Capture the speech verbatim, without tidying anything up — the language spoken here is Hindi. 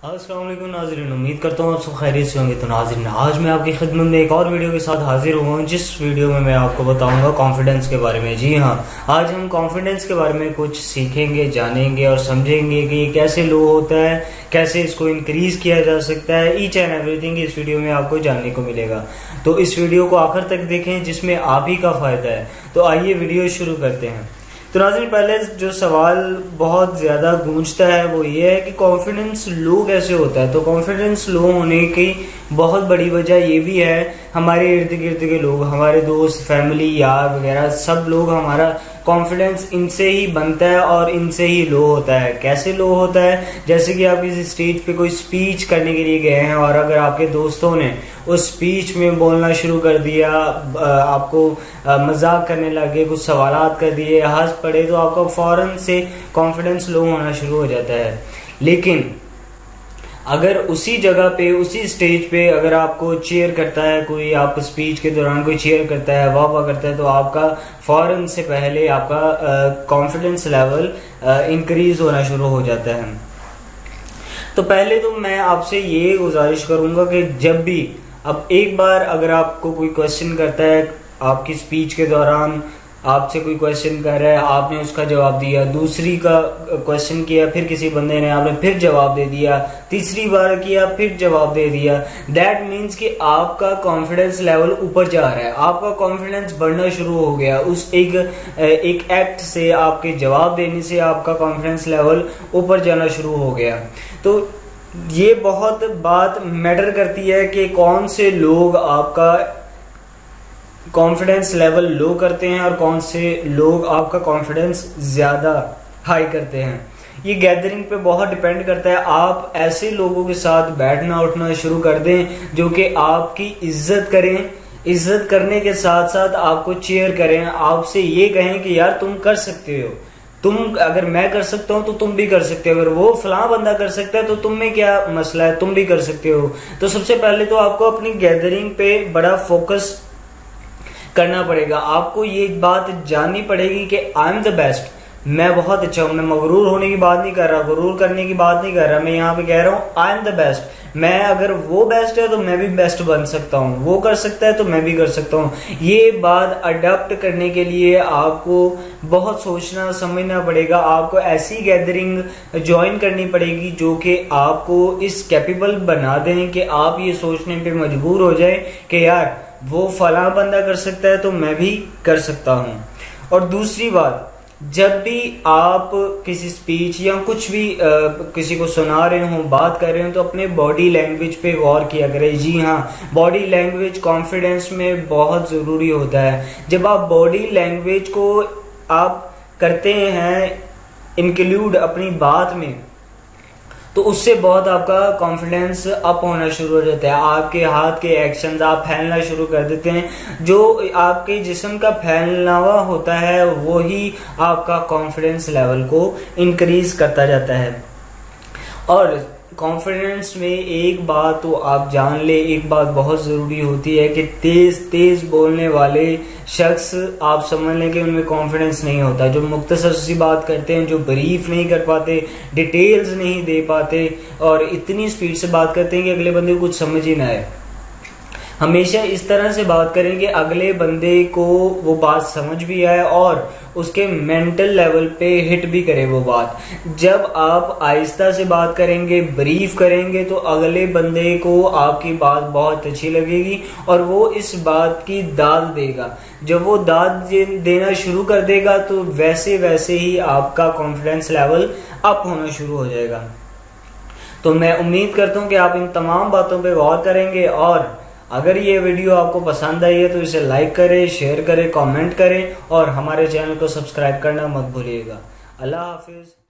अस्सलाम वालेकुम नाज़रीन, उम्मीद करता हूँ आप सब खैरियत से होंगे। तो नाज़रीन, आज मैं आपकी खिदमत में एक और वीडियो के साथ हाजिर हुआ हूँ, जिस वीडियो में मैं आपको बताऊंगा कॉन्फिडेंस के बारे में। जी हाँ, आज हम कॉन्फिडेंस के बारे में कुछ सीखेंगे, जानेंगे और समझेंगे कि ये कैसे लो होता है, कैसे इसको इंक्रीज किया जा सकता है। ईच एंड एवरीथिंग इस वीडियो में आपको जानने को मिलेगा, तो इस वीडियो को आखिर तक देखें, जिसमें आप ही का फायदा है। तो आइए वीडियो शुरू करते हैं। तो नाज़रीन, पहले जो सवाल बहुत ज़्यादा गूंजता है वो ये है कि कॉन्फिडेंस लो कैसे होता है। तो कॉन्फिडेंस लो होने की बहुत बड़ी वजह ये भी है, हमारे इर्द गिर्द के लोग, हमारे दोस्त, फैमिली, यार वगैरह सब लोग, हमारा कॉन्फिडेंस इनसे ही बनता है और इनसे ही लो होता है। कैसे लो होता है? जैसे कि आप किसी स्टेज पे कोई स्पीच करने के लिए गए हैं और अगर आपके दोस्तों ने उस स्पीच में बोलना शुरू कर दिया, आपको मजाक करने लगे, कुछ सवालात कर दिए, हंस पड़े, तो आपका फौरन से कॉन्फिडेंस लो होना शुरू हो जाता है। लेकिन अगर उसी जगह पे, उसी स्टेज पे अगर आपको चीयर करता है कोई, आप स्पीच के दौरान कोई चीयर करता है, वाह वाह करता है, तो आपका फौरन से पहले आपका कॉन्फिडेंस लेवल इंक्रीज होना शुरू हो जाता है। तो पहले तो मैं आपसे ये गुजारिश करूंगा कि जब भी, अब एक बार अगर आपको कोई क्वेश्चन करता है, आपकी स्पीच के दौरान आपसे कोई क्वेश्चन कर रहा है, आपने उसका जवाब दिया, दूसरी का क्वेश्चन किया, फिर किसी बंदे ने, आपने फिर जवाब दे दिया, तीसरी बार किया, फिर जवाब दे दिया, दैट मीन्स कि आपका कॉन्फिडेंस लेवल ऊपर जा रहा है, आपका कॉन्फिडेंस बढ़ना शुरू हो गया। उस एक एक एक्ट से, आपके जवाब देने से आपका कॉन्फिडेंस लेवल ऊपर जाना शुरू हो गया। तो ये बहुत बात मैटर करती है कि कौन से लोग आपका कॉन्फिडेंस लेवल लो करते हैं और कौन से लोग आपका कॉन्फिडेंस ज्यादा हाई करते हैं। ये गैदरिंग पे बहुत डिपेंड करता है। आप ऐसे लोगों के साथ बैठना उठना शुरू कर दें जो कि आपकी इज्जत करें, इज्जत करने के साथ साथ आपको चीयर करें, आपसे ये कहें कि यार तुम कर सकते हो, तुम, अगर मैं कर सकता हूं तो तुम भी कर सकते हो, अगर वो फलां बंदा कर सकता है तो तुम में क्या मसला है, तुम भी कर सकते हो। तो सबसे पहले तो आपको अपनी गैदरिंग पे बड़ा फोकस करना पड़ेगा। आपको ये बात जाननी पड़ेगी कि आई एम द बेस्ट, मैं बहुत अच्छा हूं। मैं मगरूर होने की बात नहीं कर रहा, गुरूर करने की बात नहीं कर रहा, मैं यहाँ पे कह रहा हूँ आई एम द बेस्ट। मैं, अगर वो बेस्ट है तो मैं भी बेस्ट बन सकता हूँ, वो कर सकता है तो मैं भी कर सकता हूँ। ये बात अडॉप्ट करने के लिए आपको बहुत सोचना समझना पड़ेगा। आपको ऐसी गैदरिंग ज्वाइन करनी पड़ेगी जो कि आपको इस कैपेबल बना दें कि आप ये सोचने पे मजबूर हो जाए कि यार वो फला बंदा कर सकता है तो मैं भी कर सकता हूं। और दूसरी बात, जब भी आप किसी स्पीच या कुछ भी आ, किसी को सुना रहे हो, बात कर रहे हो, तो अपने बॉडी लैंग्वेज पे गौर किया करें। जी हाँ, बॉडी लैंग्वेज कॉन्फिडेंस में बहुत ज़रूरी होता है। जब आप बॉडी लैंग्वेज को आप करते हैं इंक्लूड अपनी बात में, तो उससे बहुत आपका कॉन्फिडेंस अप होना शुरू हो जाता है। आपके हाथ के एक्शंस आप फैलना शुरू कर देते हैं। जो आपके जिस्म का फैलावा होता है वो ही आपका कॉन्फिडेंस लेवल को इंक्रीज करता जाता है। और कॉन्फिडेंस में एक बात तो आप जान ले, एक बात बहुत ज़रूरी होती है कि तेज़ तेज़ बोलने वाले शख्स, आप समझ लें कि उनमें कॉन्फिडेंस नहीं होता। जो मुख्तसर सी बात करते हैं, जो ब्रीफ नहीं कर पाते, डिटेल्स नहीं दे पाते और इतनी स्पीड से बात करते हैं कि अगले बंदे को कुछ समझ ही ना आए। हमेशा इस तरह से बात करें कि अगले बंदे को वो बात समझ भी आए और उसके मेंटल लेवल पे हिट भी करे वो बात। जब आप आहिस्ता से बात करेंगे, ब्रीफ करेंगे, तो अगले बंदे को आपकी बात बहुत अच्छी लगेगी और वो इस बात की दाद देगा। जब वो दाद देना शुरू कर देगा तो वैसे वैसे ही आपका कॉन्फिडेंस लेवल अप होना शुरू हो जाएगा। तो मैं उम्मीद करता हूँ कि आप इन तमाम बातों पर गौर करेंगे और अगर ये वीडियो आपको पसंद आई है तो इसे लाइक करें, शेयर करें, कमेंट करें और हमारे चैनल को सब्सक्राइब करना मत भूलिएगा। अल्लाह हाफिज।